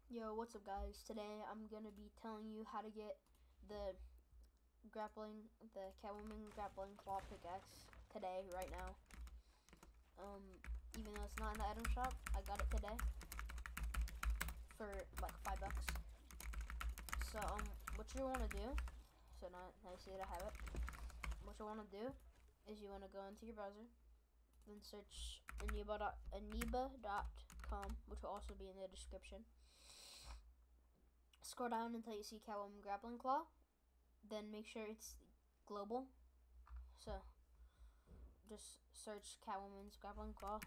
Yo, what's up guys? Today I'm gonna be telling you how to get the Catwoman grappling claw pickaxe today, right now. Even though it's not in the item shop, I got it today for like $5. So what you wanna do? So now you see that I have it. What you wanna do is you wanna go into your browser, then search aniba.com, which will also be in the description. Scroll down until you see Catwoman Grappling Claw. Then make sure it's global. So just search Catwoman's Grappling Claw.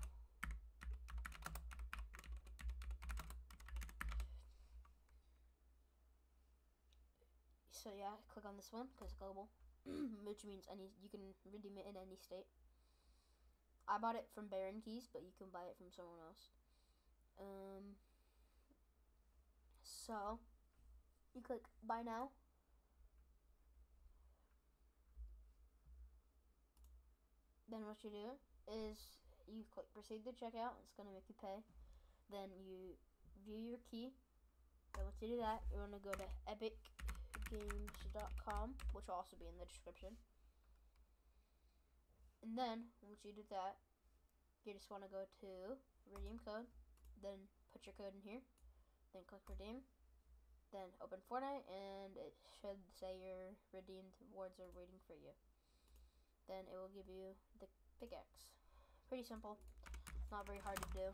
So yeah, click on this one because it's global, which means you can redeem it in any state. I bought it from Baron Keys, but you can buy it from someone else. So you click buy now. Then what you do is you click proceed to checkout. It's gonna make you pay. Then you view your key. And once you do that, you want to go to epicgames.com, which will also be in the description. And then once you do that, you just want to go to redeem code. Then put your code in here. Then click redeem. Then open Fortnite, and it should say your redeemed rewards are waiting for you. Then it will give you the pickaxe. Pretty simple. Not very hard to do.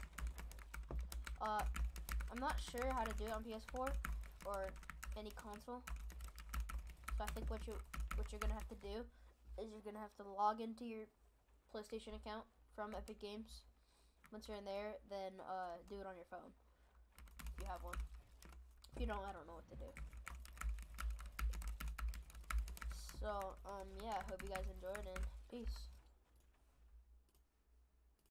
I'm not sure how to do it on PS4 or any console. So I think what you're gonna have to do is you're gonna have to log into your PlayStation account from Epic Games. Once you're in there, then do it on your phone if you have one. If you don't, I don't know what to do. So, yeah, I hope you guys enjoyed, and peace.